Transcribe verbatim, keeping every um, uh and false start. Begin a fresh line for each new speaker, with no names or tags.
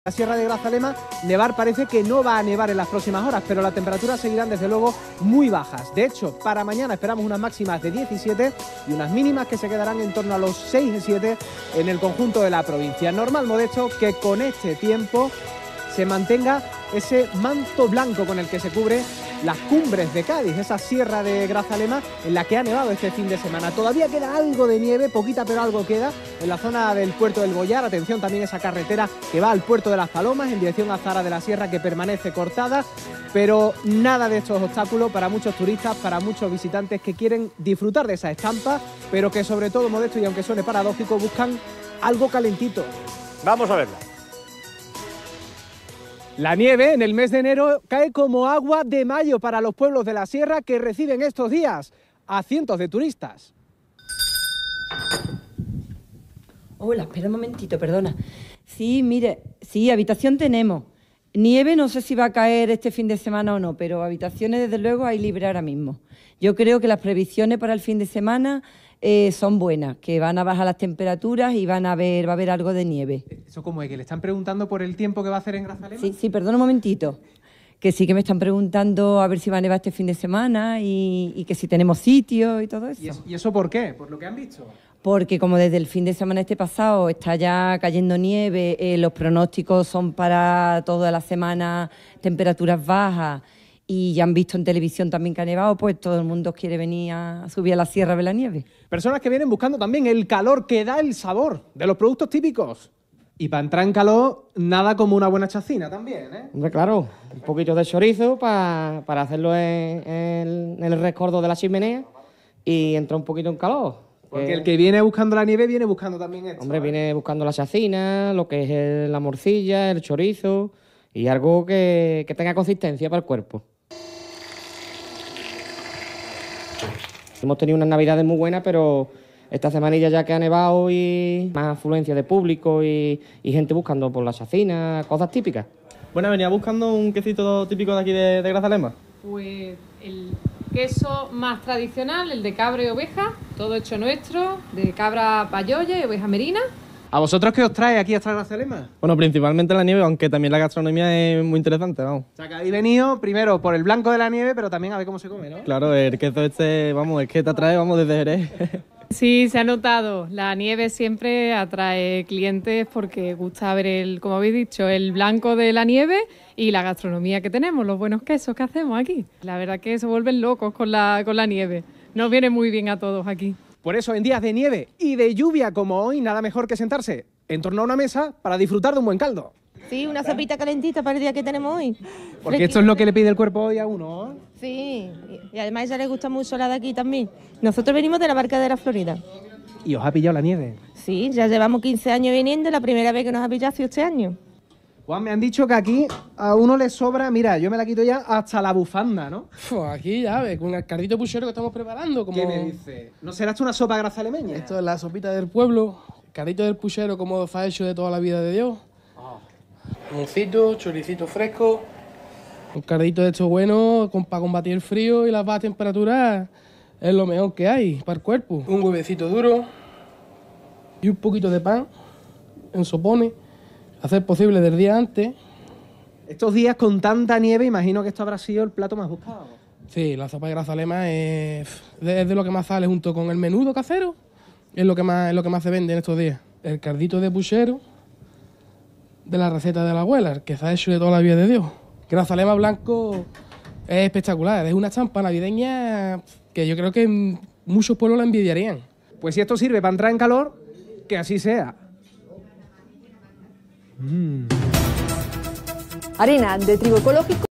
La Sierra de Grazalema, nevar parece que no va a nevar en las próximas horas, pero las temperaturas seguirán desde luego muy bajas. De hecho, para mañana esperamos unas máximas de diecisiete y unas mínimas que se quedarán en torno a los seis y siete en el conjunto de la provincia. Normal, Modesto, que con este tiempo se mantenga ese manto blanco con el que se cubre las cumbres de Cádiz, esa Sierra de Grazalema en la que ha nevado este fin de semana. Todavía queda algo de nieve, poquita pero algo queda, en la zona del puerto del Boyar. Atención también esa carretera que va al puerto de Las Palomas en dirección a Zara de la Sierra, que permanece cortada, pero nada de estos obstáculos para muchos turistas, para muchos visitantes que quieren disfrutar de esa estampa, pero que sobre todo, Modesto, y aunque suene paradójico, buscan algo calentito.
Vamos a verlo.
La nieve en el mes de enero cae como agua de mayo para los pueblos de la sierra que reciben estos días a cientos de turistas.
Hola, espera un momentito, perdona. Sí, mire, sí, habitación tenemos. Nieve no sé si va a caer este fin de semana o no, pero habitaciones desde luego hay libre ahora mismo. Yo creo que las previsiones para el fin de semana eh, son buenas, que van a bajar las temperaturas y van a haber, va a haber algo de nieve.
¿Eso cómo es? ¿Que le están preguntando por el tiempo que va a hacer en Grazalema?
Sí, sí, perdona un momentito. Que sí que me están preguntando a ver si va a nevar este fin de semana y, y que si tenemos sitio y todo eso.
¿Y eso, ¿Y eso por qué? ¿Por lo que han visto?
Porque como desde el fin de semana este pasado está ya cayendo nieve, eh, los pronósticos son para toda la semana temperaturas bajas y ya han visto en televisión también que ha nevado, pues todo el mundo quiere venir a subir a la sierra a ver la nieve.
Personas que vienen buscando también el calor que da el sabor de los productos típicos. Y para entrar en calor, nada como una buena chacina también, ¿eh?
Hombre, claro, un poquito de chorizo pa, para hacerlo en, en, en el rescoldo de la chimenea y entrar un poquito en calor.
Porque el que viene buscando la nieve viene buscando también esto.
Hombre,
¿eh?
viene buscando la chacina, lo que es el, la morcilla, el chorizo y algo que, que tenga consistencia para el cuerpo. Hemos tenido unas navidades muy buenas, pero esta semanilla ya que ha nevado y más afluencia de público y, y gente buscando por la chacina, cosas típicas.
Bueno, venía buscando un quesito típico de aquí de, de Grazalema.
Pues el queso más tradicional, el de cabra y oveja, todo hecho nuestro, de cabra payoya y oveja merina.
¿A vosotros qué os trae aquí hasta Grazalema?
Bueno, principalmente la nieve, aunque también la gastronomía es muy interesante, vamos.
O sea, que habéis venido primero por el blanco de la nieve, pero también a ver cómo se come, ¿no?
Claro, el queso este, vamos, es que te atrae, vamos, desde Jerez.
Sí, se ha notado. La nieve siempre atrae clientes porque gusta ver, el, como habéis dicho, el blanco de la nieve y la gastronomía que tenemos, los buenos quesos que hacemos aquí. La verdad que se vuelven locos con la, con la nieve. Nos viene muy bien a todos aquí.
Por eso, en días de nieve y de lluvia como hoy, nada mejor que sentarse en torno a una mesa para disfrutar de un buen caldo.
Sí, una sopita calentita para el día que tenemos hoy.
Porque esto es lo que le pide el cuerpo hoy a uno, ¿eh?
Sí, y además a ella le gusta mucho la de aquí también. Nosotros venimos de la Barca de la Florida.
¿Y os ha pillado la nieve?
Sí, ya llevamos quince años viniendo, la primera vez que nos ha pillado ha sido este año.
Juan, me han dicho que aquí a uno le sobra, mira, yo me la quito ya hasta la bufanda, ¿no?
Pues aquí ya ves, con el cardito puchero que estamos preparando. Como...
¿Qué me dice? ¿No será esto una sopa grazalemeña?
Esto es la sopita del pueblo, el cardito del puchero como fa hecho de toda la vida de Dios. Oh. Moncito, choricito fresco. Un cardito de esto bueno con, para combatir el frío y las bajas temperaturas es lo mejor que hay para el cuerpo. Un huevecito duro y un poquito de pan en sopones. Hacer posible del día antes.
Estos días con tanta nieve, imagino que esto habrá sido el plato más buscado.
Sí, la sopa de Grazalema es de, es de lo que más sale junto con el menudo casero. Es lo que más, es lo que más se vende en estos días. El cardito de puchero de la receta de la abuela, el que se ha hecho de toda la vida de Dios. Grazalema blanco es espectacular, es una champa navideña que yo creo que muchos pueblos la envidiarían.
Pues si esto sirve para entrar en calor, que así sea.
Mm. Harina de trigo ecológico.